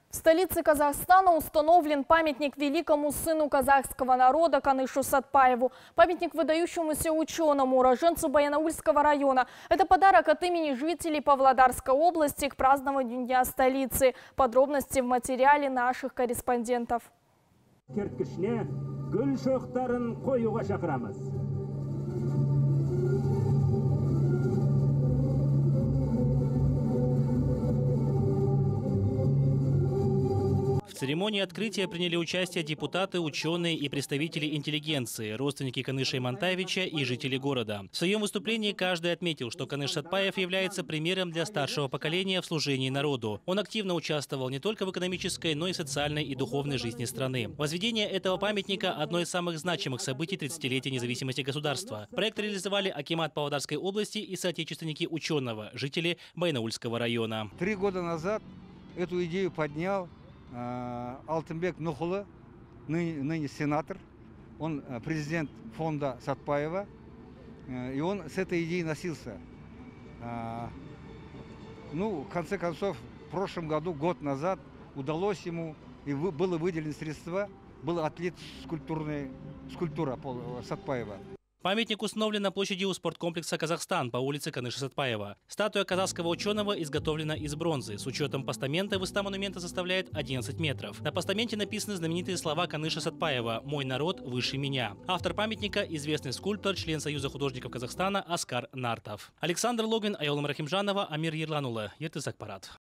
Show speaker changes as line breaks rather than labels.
В столице Казахстана установлен памятник великому сыну казахского народа Канышу Сатпаеву. Памятник выдающемуся ученому, уроженцу Баянаульского района. Это подарок от имени жителей Павлодарской области к празднованию Дня столицы. Подробности в материале наших корреспондентов.
В церемонии открытия приняли участие депутаты, ученые и представители интеллигенции, родственники Каныша Имантаевича и жители города. В своем выступлении каждый отметил, что Каныш Сатпаев является примером для старшего поколения в служении народу. Он активно участвовал не только в экономической, но и социальной и духовной жизни страны. Возведение этого памятника – одно из самых значимых событий 30-летия независимости государства. Проект реализовали акимат Павлодарской области и соотечественники ученого, жители Баянаульского района.
3 года назад эту идею поднял Алтынбек Нухулы, ныне сенатор, он президент фонда Сатпаева, и он с этой идеей носился. В конце концов, в прошлом году, год назад, удалось ему, и было выделено средства, была отлит скульптура Сатпаева.
Памятник установлен на площади у спорткомплекса «Казахстан» по улице Каныша Сатпаева. Статуя казахского ученого изготовлена из бронзы. С учетом постамента высота монумента составляет 11 метров. На постаменте написаны знаменитые слова Каныша Сатпаева «Мой народ выше меня». Автор памятника – известный скульптор, член Союза художников Казахстана Оскар Нартов. Александр Логвин, Айолом Рахимжанова, Амир Ерланула, Ертысакпарат.